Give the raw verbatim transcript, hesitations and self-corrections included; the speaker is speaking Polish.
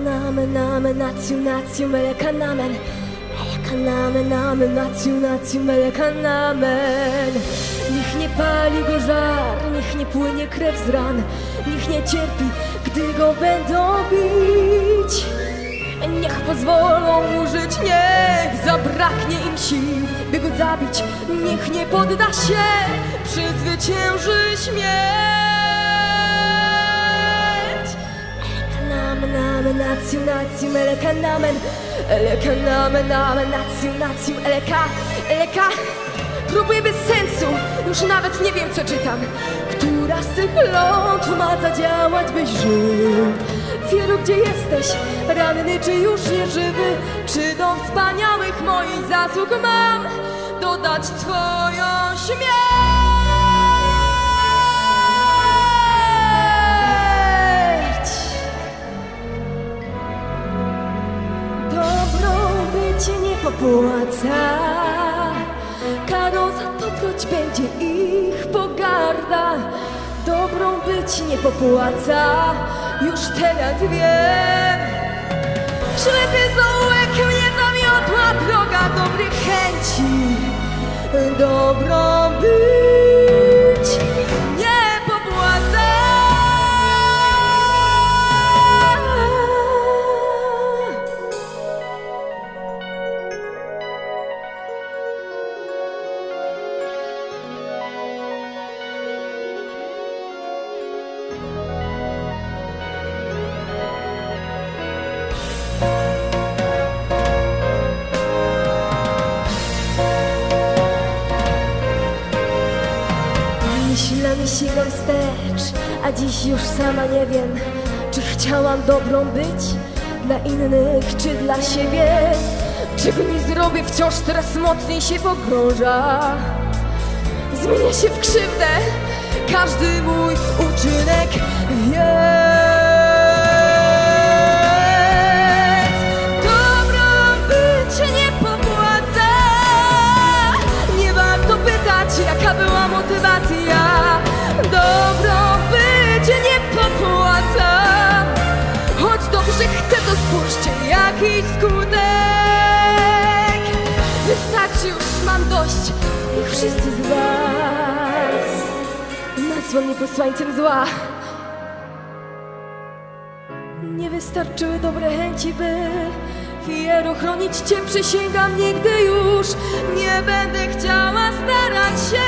Namen, Namen, Nation, Nation, Meleka Namen. Meleka Namen, Namen, Nation, Nation, Meleka Namen. Niech nie pali go żar, niech nie płynie krew z ran, niech nie cierpi, gdy go będą bić. Niech pozwolą mu żyć, niech zabraknie im sił, by go zabić. Niech nie podda się, przezwycięży śmierć. Namen, Namen, Nation, Nation, Meleka Namen. Eleka Namen, Namen, Nation, Nation, Eleka, Eleka. Próbuję bez sensu, już nawet nie wiem co czytam. Która z tych ląd ma zadziałać, byś żył? Wielu, gdzie jesteś? Ranny czy już nieżywy? Czy do wspaniałych moich zasług mam dodać twoją śmierć? Dobrą bycie nie popłaca, karą za to choć będzie ich pogarda. Dobrą być nie popłaca, już teraz wiem. Ślepy zaułek mnie zamiotła droga dobrych chęci. Dobrą być nie popłaca. Myślami sięgam wstecz, a dziś już sama nie wiem, czy chciałam dobrą być dla innych, czy dla siebie. Czego nie zrobię, wciąż teraz mocniej się pogrąża. Zmienia się w krzywdę każdy mój uczynek, więc dobrą być nie popłaca. Nie warto pytać, jaka była motywacja. Dobrą być nie popłaca. Choć dobrze chcę, to spójrzcie, jaki skutek. Wystarczy już, mam dość. Niech wszyscy z was nazwą mnie posłańcem zła. Nie wystarczyły dobre chęci, by Fiero chronić cię. Przysięgam, nigdy już nie będę chciała starać się